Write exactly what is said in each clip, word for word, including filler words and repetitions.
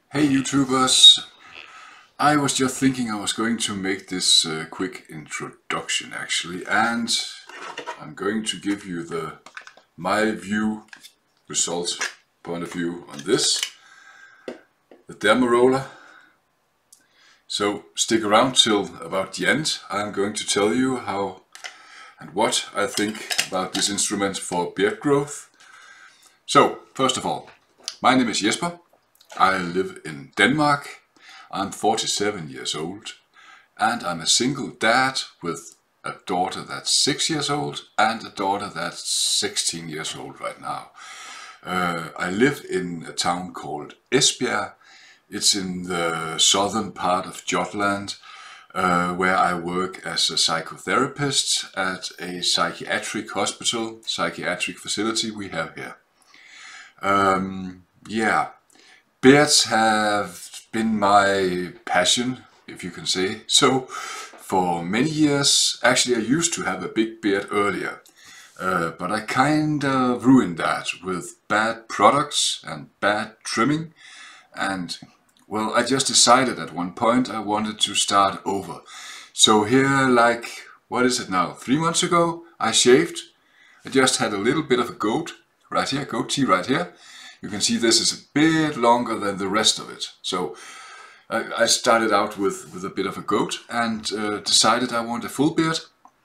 Hey YouTubers, I was just thinking I was going to make this uh, quick introduction actually, and I'm going to give you the my view result point of view on this, the DermaRoller. So stick around till about the end. I'm going to tell you how and what I think about this instrument for beard growth. So first of all, my name is Jesper. I live in Denmark. I'm forty-seven years old and I'm a single dad with a daughter that's six years old and a daughter that's sixteen years old right now. Uh, I live in a town called Esbjerg. It's in the southern part of Jutland, uh, where I work as a psychotherapist at a psychiatric hospital, psychiatric facility we have here. Um, yeah. Beards have been my passion, if you can say so, for many years. Actually, I used to have a big beard earlier, uh, but I kind of ruined that with bad products and bad trimming. And, well, I just decided at one point I wanted to start over. So here, like, what is it now, three months ago, I shaved. I just had a little bit of a goat right here, goatee right here. You can see this is a bit longer than the rest of it. So I, I started out with, with a bit of a goat and uh, decided I want a full beard.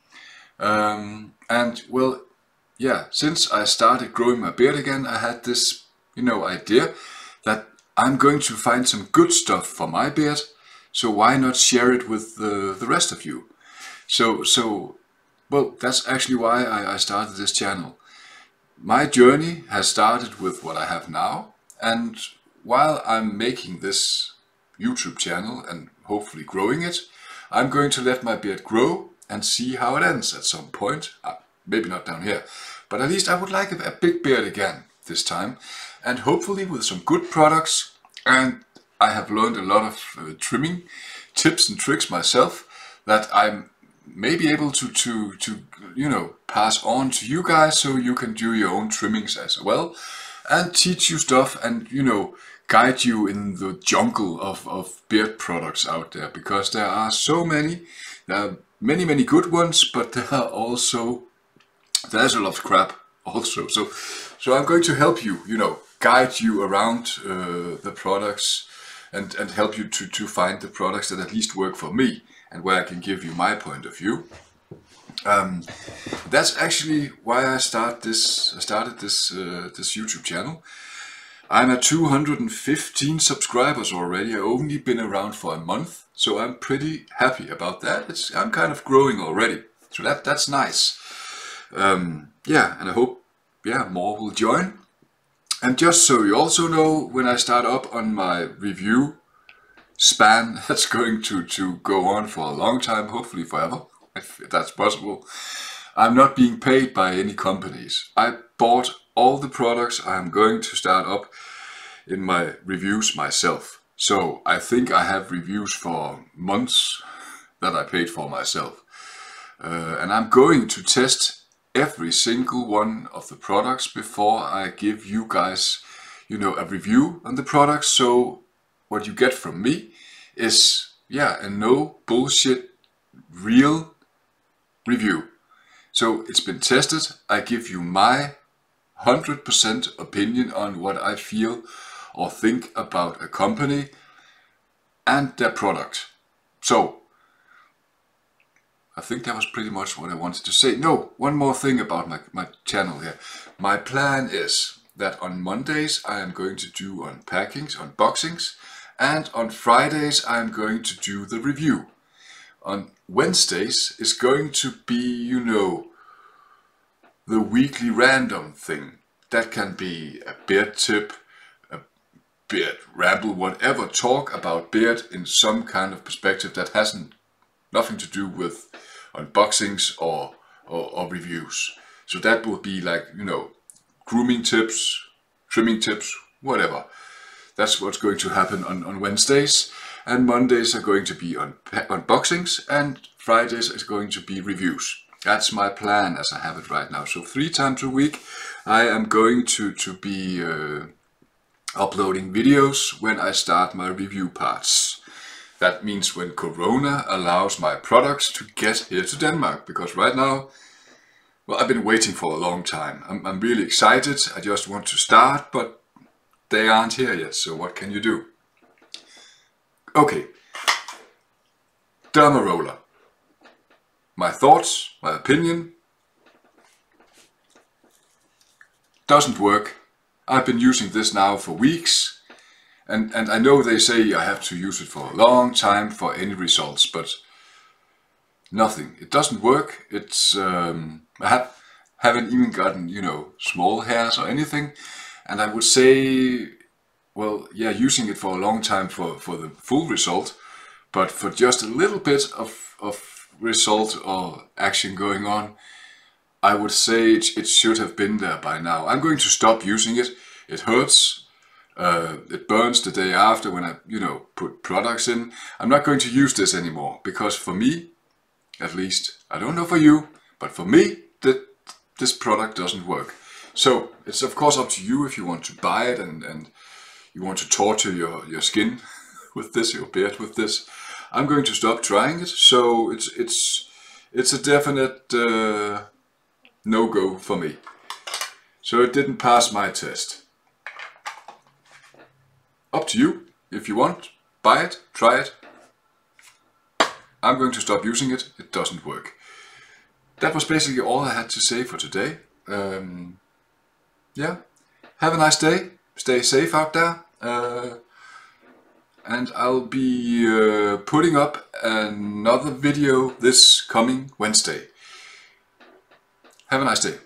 Um, and well, yeah, since I started growing my beard again, I had this, you know, idea that I'm going to find some good stuff for my beard. So why not share it with the, the rest of you? So, so, well, that's actually why I, I started this channel. My journey has started with what I have now, and while I'm making this YouTube channel and hopefully growing it, I'm going to let my beard grow and see how it ends at some point. Uh, maybe not down here, but at least I would like a, a big beard again this time, and hopefully with some good products. And I have learned a lot of uh, trimming tips and tricks myself that I'm may be able to, to, to, you know, pass on to you guys so you can do your own trimmings as well and teach you stuff and, you know, guide you in the jungle of, of beard products out there, because there are so many. There are many, many good ones, but there are also, there's a lot of crap also. So, so I'm going to help you, you know, guide you around uh, the products and, and help you to, to find the products that at least work for me, and where I can give you my point of view. Um, that's actually why I start this. I started this uh, this YouTube channel. I'm at two hundred fifteen subscribers already. I've only been around for a month, so I'm pretty happy about that. It's I'm kind of growing already, so that that's nice. Um, yeah, and I hope yeah more will join. And just so you also know, when I start up on my review span, that's going to, to go on for a long time, hopefully forever, if that's possible. I'm not being paid by any companies. I bought all the products I'm going to start up in my reviews myself. So I think I have reviews for months that I paid for myself. Uh, and I'm going to test every single one of the products before I give you guys, you know, a review on the products. So what you get from me is, yeah, a no bullshit real review. So it's been tested. I give you my one hundred percent opinion on what I feel or think about a company and their product. So I think that was pretty much what I wanted to say. No, one more thing about my, my channel here. My plan is that on Mondays I am going to do unpackings, unboxings, and on Fridays I'm going to do the review. On Wednesdays is going to be, you know, the weekly random thing. That can be a beard tip, a beard ramble, whatever. Talk about beard in some kind of perspective that hasn't nothing to do with unboxings or, or, or reviews. So that will be like, you know, grooming tips, trimming tips, whatever. That's what's going to happen on, on Wednesdays, and Mondays are going to be on unboxings, and Fridays is going to be reviews. That's my plan as I have it right now. So three times a week I am going to, to be uh, uploading videos when I start my review parts. That means when Corona allows my products to get here to Denmark, because right now, well, I've been waiting for a long time. I'm, I'm really excited, I just want to start, but they aren't here yet, so what can you do? Okay, DermaRoller. My thoughts, my opinion, doesn't work. I've been using this now for weeks, and, and I know they say I have to use it for a long time for any results, but nothing. It doesn't work. It's um, I have, haven't even gotten, you know, small hairs or anything, and I would say, well, yeah, using it for a long time for, for the full result, but for just a little bit of, of result or action going on, I would say it, it should have been there by now. I'm going to stop using it. It hurts. Uh, it burns the day after when I, you know, put products in. I'm not going to use this anymore because for me, at least, I don't know for you, but for me, that this product doesn't work. So it's of course up to you if you want to buy it and, and you want to torture your, your skin with this, your beard with this. I'm going to stop trying it. So it's it's it's a definite uh, no-go for me. So it didn't pass my test. Up to you. If you want, buy it, try it. I'm going to stop using it. It doesn't work. That was basically all I had to say for today. Um, yeah. Have a nice day. Stay safe out there. Uh, and I'll be uh, putting up another video this coming Wednesday. Have a nice day.